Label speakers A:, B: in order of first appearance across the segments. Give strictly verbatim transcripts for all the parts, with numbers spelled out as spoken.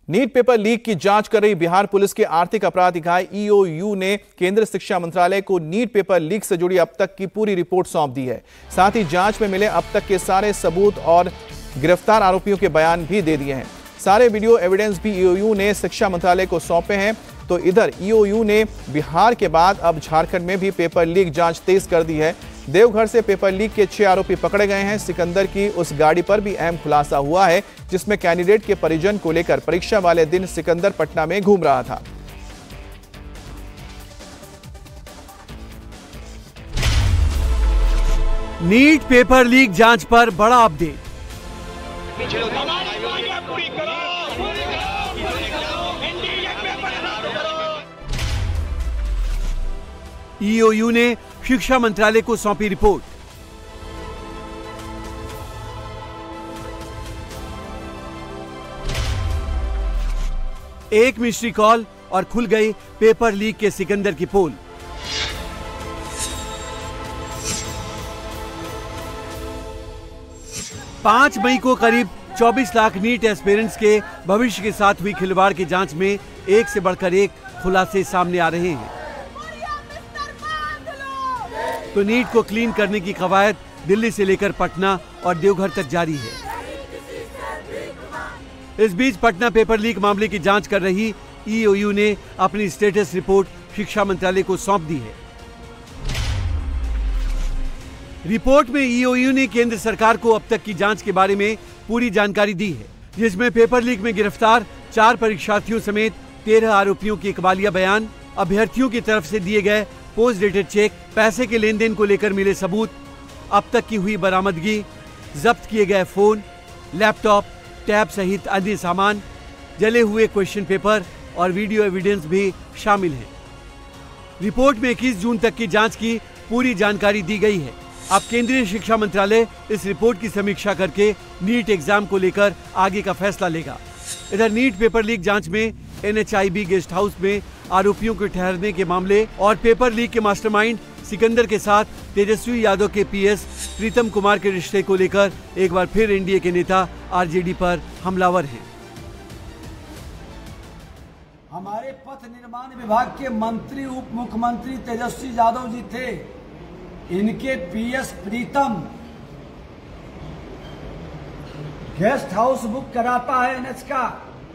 A: NEET paper leak की जांच कर रही बिहार पुलिस के आर्थिक अपराध इकाई ई ओ यू ने केंद्र शिक्षा मंत्रालय को नीट पेपर लीक से जुड़ी अब तक की पूरी रिपोर्ट सौंप दी है। साथ ही जांच में मिले अब तक के सारे सबूत और गिरफ्तार आरोपियों के बयान भी दे दिए हैं। सारे वीडियो एविडेंस भी ई ओ यू ने शिक्षा मंत्रालय को सौंपे हैं। तो इधर ई ओ यू ने बिहार के बाद अब झारखंड में भी पेपर लीक जांच तेज कर दी है। देवघर से पेपर लीक के छह आरोपी पकड़े गए हैं। सिकंदर की उस गाड़ी पर भी अहम खुलासा हुआ है जिसमें कैंडिडेट के परिजन को लेकर परीक्षा वाले दिन सिकंदर पटना में घूम रहा था।
B: नीट पेपर लीक जांच पर बड़ा अपडेट। ई ओ यू ने शिक्षा मंत्रालय को सौंपी रिपोर्ट। एक मिस्ट्री कॉल और खुल गई पेपर लीक के सिकंदर की पोल। पांच मई को करीब चौबीस लाख नीट एस्पिरेंट्स के भविष्य के साथ हुई खिलवाड़ की जांच में एक से बढ़कर एक खुलासे सामने आ रहे हैं। तो नीट को क्लीन करने की कवायद दिल्ली से लेकर पटना और देवघर तक जारी है। इस बीच पटना पेपर लीक मामले की जांच कर रही ई ओ यू ने अपनी स्टेटस रिपोर्ट शिक्षा मंत्रालय को सौंप दी है। रिपोर्ट में ई ओ यू ने केंद्र सरकार को अब तक की जांच के बारे में पूरी जानकारी दी है, जिसमें पेपर लीक में गिरफ्तार चार परीक्षार्थियों समेत तेरह आरोपियों के इकबालिया बयान, अभ्यर्थियों की तरफ से दिए गए पोस्ट डेटेड चेक, पैसे के लेन देन को लेकर मिले सबूत, अब तक की हुई बरामदगी, जब्त किए गए फोन, लैपटॉप, टैब सहित अन्य सामान, जले हुए क्वेश्चन पेपर और वीडियो एविडेंस भी शामिल हैं। रिपोर्ट में इक्कीस जून तक की जांच की पूरी जानकारी दी गई है। अब केंद्रीय शिक्षा मंत्रालय इस रिपोर्ट की समीक्षा करके नीट एग्जाम को लेकर आगे का फैसला लेगा। इधर नीट पेपर लीक जांच में N H I B guest house में आरोपियों के ठहरने के मामले और पेपर लीक के मास्टरमाइंड सिकंदर के साथ तेजस्वी यादव के पी एस प्रीतम कुमार के रिश्ते को लेकर एक बार फिर एन डी ए के नेता आर जे डी पर हमलावर हैं।
C: हमारे पथ निर्माण विभाग के मंत्री उप मुख्यमंत्री तेजस्वी यादव जी थे। इनके P S Pritam guest house book कराता है एन एच का,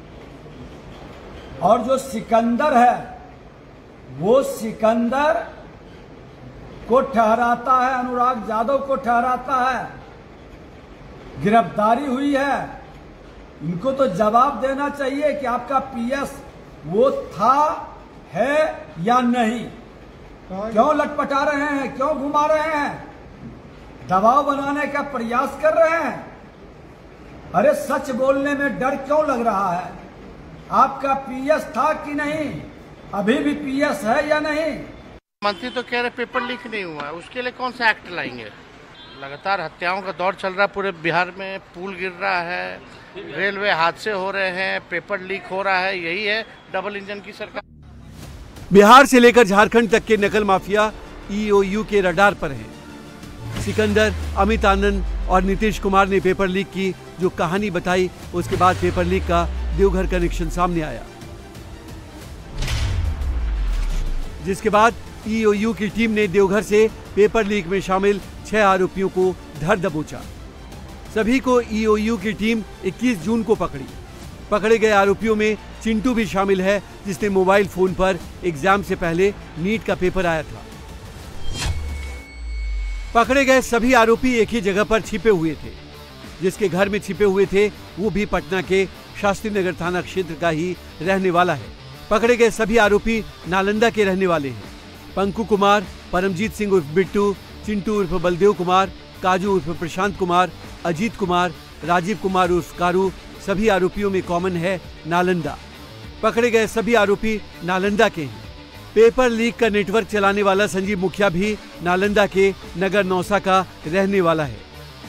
C: और जो सिकंदर है वो सिकंदर को ठहराता है, अनुराग यादव को ठहराता है। गिरफ्तारी हुई है, इनको तो जवाब देना चाहिए कि आपका पी एस वो था, है या नहीं। क्यों लटपटा रहे हैं, क्यों घुमा रहे हैं, दबाव बनाने का प्रयास कर रहे हैं। अरे सच बोलने में डर क्यों लग रहा है? आपका पी एस था कि नहीं, अभी भी पी एस है या नहीं?
D: मंत्री तो कह रहे पेपर लीक नहीं हुआ है, उसके लिए कौन सा एक्ट लाएंगे? लगातार हत्याओं का दौर चल रहा है पूरे बिहार में, पुल गिर रहा है, रेलवे हादसे हो रहे हैं, पेपर लीक हो रहा है, यही है डबल इंजन की सरकार।
B: बिहार से लेकर झारखंड तक के नकल माफिया ई ओ यू के रडार पर हैं। सिकंदर, अमित आनंद और नीतीश कुमार ने पेपर लीक की जो कहानी बताई, उसके बाद पेपर लीक का देवघर कनेक्शन सामने आया, जिसके बाद ई ओ यू की टीम ने देवघर से पेपर लीक में शामिल छह आरोपियों को धर दबोचा। सभी को ई ओ यू की टीम इक्कीस जून को पकड़ी। पकड़े गए आरोपियों में चिंटू भी शामिल है, जिसने मोबाइल फोन पर एग्जाम से पहले नीट का पेपर आया था। पकड़े गए सभी आरोपी एक ही जगह पर छिपे हुए थे। जिसके घर में छिपे हुए थे वो भी पटना के शास्त्री नगर थाना क्षेत्र का ही रहने वाला है। पकड़े गए सभी आरोपी नालंदा के रहने वाले हैं। पंकु कुमार, परमजीत सिंह उर्फ बिट्टू, चिंटू उर्फ बलदेव कुमार, काजू उर्फ प्रशांत कुमार, अजीत कुमार, राजीव कुमार उर्फ कारू, सभी आरोपियों में कॉमन है नालंदा। पकड़े गए सभी आरोपी नालंदा के हैं। पेपर लीक का नेटवर्क चलाने वाला संजीव मुखिया भी नालंदा के नगर नौसा का रहने वाला है।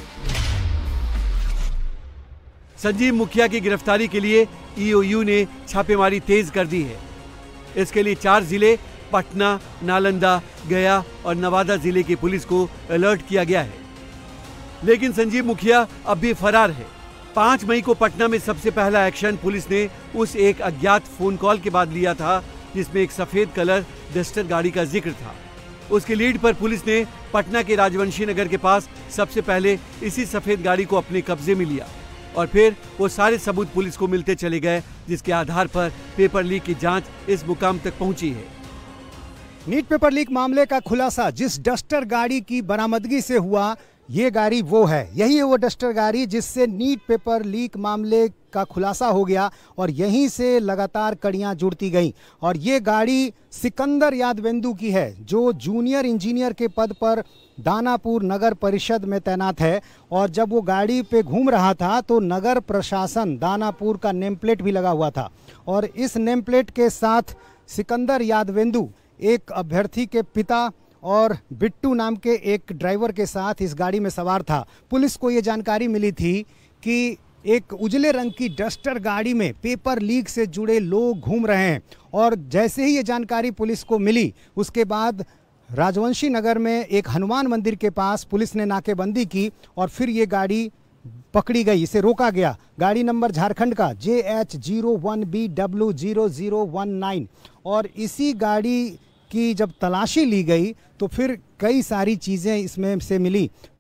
B: संजीव मुखिया की गिरफ्तारी के लिए ई ओ यू ने छापेमारी तेज कर दी है। इसके लिए चार जिले पटना, नालंदा, गया और नवादा जिले की पुलिस को अलर्ट किया गया है। लेकिन संजीव मुखिया अब भी फरार है। पाँच मई को पटना में सबसे पहला एक्शन पुलिस ने उस एक अज्ञात फोन कॉल के बाद लिया था जिसमें एक सफेद कलर डस्टर गाड़ी का जिक्र था। उसकी लीड पर पुलिस ने पटना के राजवंशी नगर के पास सबसे पहले इसी सफेद गाड़ी को अपने कब्जे में लिया और फिर वो सारे सबूत पुलिस को मिलते चले गए, जिसके आधार पर पेपर लीक की जांच इस मुकाम तक पहुंची है।
E: नीट पेपर लीक मामले का खुलासा जिस डस्टर गाड़ी की बरामदगी से हुआ, ये गाड़ी वो है, यही है वो डस्टर गाड़ी जिससे नीट पेपर लीक मामले का खुलासा हो गया और यहीं से लगातार कड़ियां जुड़ती गईं। और ये गाड़ी सिकंदर यादवेंदु की है जो जूनियर इंजीनियर के पद पर दानापुर नगर परिषद में तैनात है। और जब वो गाड़ी पे घूम रहा था तो नगर प्रशासन दानापुर का नेम प्लेट भी लगा हुआ था और इस नेम प्लेट के साथ सिकंदर यादवेंदु एक अभ्यर्थी के पिता और बिट्टू नाम के एक ड्राइवर के साथ इस गाड़ी में सवार था। पुलिस को ये जानकारी मिली थी कि एक उजले रंग की डस्टर गाड़ी में पेपर लीक से जुड़े लोग घूम रहे हैं और जैसे ही ये जानकारी पुलिस को मिली उसके बाद राजवंशी नगर में एक हनुमान मंदिर के पास पुलिस ने नाकेबंदी की और फिर ये गाड़ी पकड़ी गई, इसे रोका गया। गाड़ी नंबर झारखंड का J H zero one B W zero zero one nine और इसी गाड़ी की जब तलाशी ली गई तो फिर कई सारी चीज़ें इसमें से मिली।